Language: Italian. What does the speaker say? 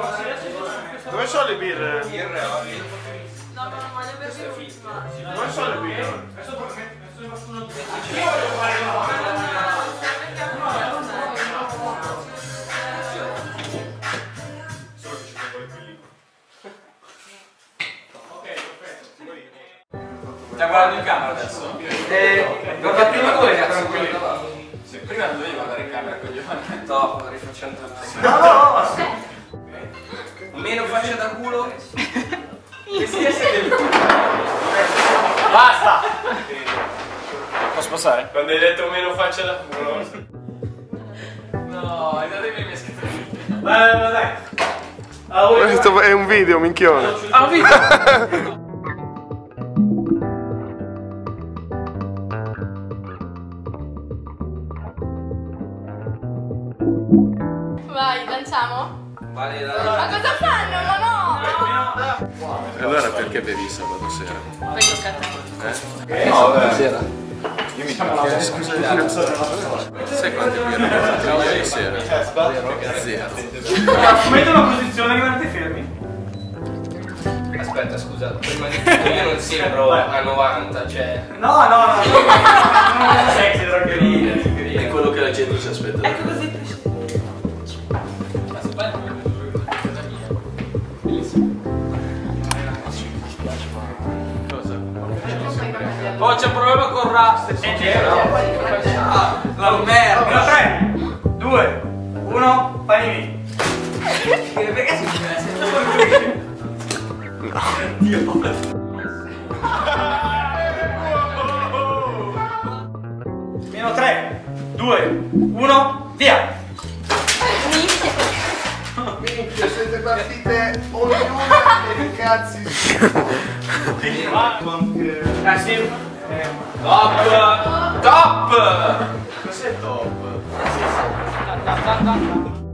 Dove sono le birre? No, ma le avevo l'ultima. Dove sono le birre? Stiamo guardando in camera adesso? Guarda prima due cazzo. Prima non dovevi guardare in camera, coglione. No, rifacciamo tutto. No! Meno faccia da culo. Che sia siete basta! Posso passare? Quando hai detto meno faccia da culo. No, hai dato i miei scritti. Vai, dai. Questo è un video, minchione. Ah, un video! Vai, lanciamo? Vale, Ma cosa fanno? Ma no! Allora perché bevi sabato sera? Poi tocca a te. No, sera. Io mi chiamo scusa, sai quante birre ho fatto ieri sera? Zero. Metti una posizione, rimanete fermi. Aspetta, scusa, prima di tutto io non sembro a 90, cioè. No, non sexy drogheria. È quello che la gente si aspetta. Ecco così pesce. Oh, c'è un problema con Rust. La merda! 3, 2, 1, panini. Perché si chiama? Meno 3, 2, 1, via. Minchia, siete partite ognuna e cazzi. Sì. Top! Top! Cos'è top?